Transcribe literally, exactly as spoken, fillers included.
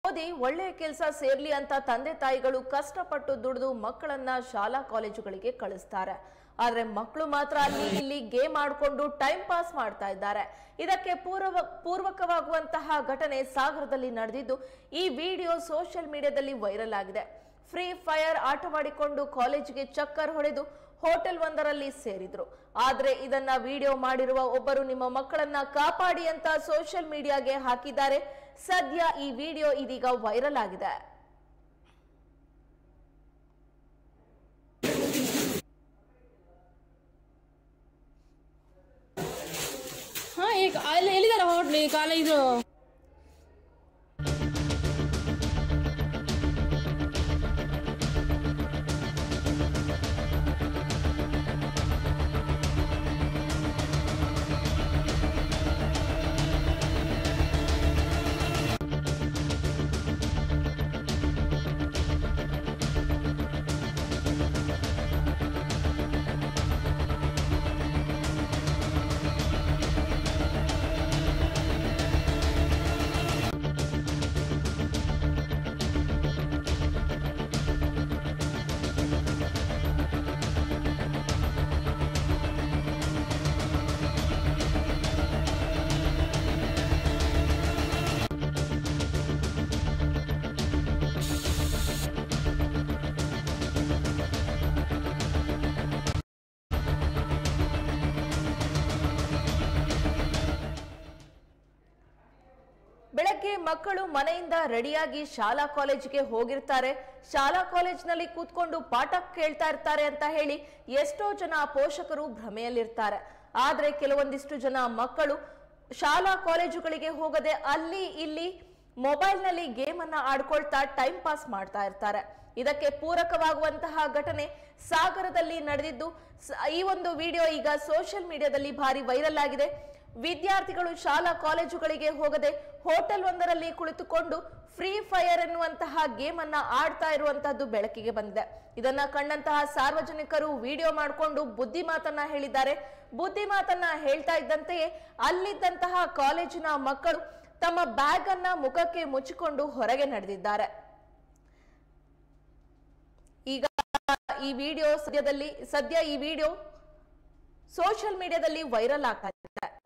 ಓದಿ ಒಳ್ಳೆಯ ಕೆಲಸ ಸೇರ್ಲಿ ಅಂತ ತಂದೆ ತಾಯಿಗಳು ಕಷ್ಟಪಟ್ಟು ದುಡಿದು ಮಕ್ಕಳನ್ನ ಶಾಲಾ ಕಾಲೇಜುಗಳಿಗೆ ಕಳಿಸ್ತಾರೆ. ಆದ್ರೆ ಮಕ್ಕಳು ಮಾತ್ರ ಅಲ್ಲಿ ಇಲ್ಲಿ ಗೇಮ್ ಆಡ್ಕೊಂಡು ಟೈಮ್ ಪಾಸ್ ಮಾಡ್ತಾ ಇದ್ದಾರೆ. ಇದಕ್ಕೆ ಪೂರ್ವ ಪೂರ್ವಕವಾಗುವಂತಹ ಘಟನೆ ಸಾಗರದಲ್ಲಿ ನಡೆದಿದ್ದು ಈ ವಿಡಿಯೋ ಸೋಷಿಯಲ್ ಮೀಡಿಯಾದಲ್ಲಿ ವೈರಲ್ ಆಗಿದೆ. ಫ್ರೀ ಫೈರ್ ಆಟವಾಡಿಕೊಂಡು ಕಾಲೇಜಿಗೆ ಚಕ್ಕರ್ ಹೊಡೆದು ಹೋಟೆಲ್ ಒಂದರಲ್ಲಿ ಸೇರಿದ್ರು. ಆದ್ರೆ ಇದನ್ನ ವಿಡಿಯೋ ಮಾಡಿರುವ ಒಬ್ಬರು ನಿಮ್ಮ ಮಕ್ಕಳನ್ನ ಕಾಪಾಡಿ ಅಂತ ಸೋಷಿಯಲ್ ಮೀಡಿಯಾಗೆ ಹಾಕಿದ್ದಾರೆ. ಸದ್ಯ ಈ ವಿಡಿಯೋ ಇದೀಗ ವೈರಲ್ ಆಗಿದೆ. ಹಾ ಈಗ ಎಲ್ಲಿದ್ದಾರೆ ಹೋಟ್ಲಿ ಕಾಲೇಜು ಬೆಳಗ್ಗೆ ಮಕ್ಕಳು ಮನೆಯಿಂದ ರೆಡಿಯಾಗಿ ಶಾಲಾ ಕಾಲೇಜಿಗೆ ಹೋಗಿರ್ತಾರೆ. ಶಾಲಾ ಕಾಲೇಜಿನಲ್ಲಿ ಕೂತ್ಕೊಂಡು ಪಾಠ ಕೇಳ್ತಾ ಇರ್ತಾರೆ ಅಂತ ಹೇಳಿ ಎಷ್ಟೋ ಜನ ಪೋಷಕರು ಭ್ರಮೆಯಲ್ಲಿರ್ತಾರೆ. ಆದ್ರೆ ಕೆಲವೊಂದಿಷ್ಟು ಜನ ಮಕ್ಕಳು ಶಾಲಾ ಕಾಲೇಜುಗಳಿಗೆ ಹೋಗದೆ ಅಲ್ಲಿ ಇಲ್ಲಿ ಮೊಬೈಲ್ ನಲ್ಲಿ ಗೇಮ್ ಅನ್ನ ಆಡ್ಕೊಳ್ತಾ ಟೈಮ್ ಪಾಸ್ ಮಾಡ್ತಾ ಇರ್ತಾರೆ. ಇದಕ್ಕೆ ಪೂರಕವಾಗುವಂತಹ ಘಟನೆ ಸಾಗರದಲ್ಲಿ ನಡೆದಿದ್ದು ಈ ಒಂದು ವಿಡಿಯೋ ಈಗ ಸೋಷಿಯಲ್ ಮೀಡಿಯಾದಲ್ಲಿ ಭಾರಿ ವೈರಲ್ ಆಗಿದೆ. ವಿದ್ಯಾರ್ಥಿಗಳು ಶಾಲಾ ಕಾಲೇಜುಗಳಿಗೆ ಹೋಗದೆ ಹೋಟೆಲ್ ಒಂದರಲ್ಲಿ ಕುಳಿತುಕೊಂಡು ಫ್ರೀ ಫೈರ್ ಎನ್ನುವಂತಹ ಗೇಮ್ ಅನ್ನ ಆಡ್ತಾ ಇರುವಂತಹದ್ದು ಬೆಳಕಿಗೆ ಬಂದಿದೆ. ಇದನ್ನ ಕಂಡಂತಹ ಸಾರ್ವಜನಿಕರು ವಿಡಿಯೋ ಮಾಡಿಕೊಂಡು ಬುದ್ಧಿ ಮಾತನ್ನ ಹೇಳಿದ್ದಾರೆ. ಬುದ್ಧಿ ಮಾತನ್ನ ಹೇಳ್ತಾ ಇದ್ದಂತೆಯೇ ಅಲ್ಲಿದ್ದಂತಹ ಕಾಲೇಜಿನ ಮಕ್ಕಳು ತಮ್ಮ ಬ್ಯಾಗ್ ಅನ್ನ ಮುಖಕ್ಕೆ ಮುಚ್ಚಿಕೊಂಡು ಹೊರಗೆ ನಡೆದಿದ್ದಾರೆ. ಈಗ ಈ ವಿಡಿಯೋ ಸದ್ಯದಲ್ಲಿ ಸದ್ಯ ಈ ವಿಡಿಯೋ ಸೋಷಿಯಲ್ ಮೀಡಿಯಾದಲ್ಲಿ ವೈರಲ್ ಆಗ್ತಾ ಇದೆ.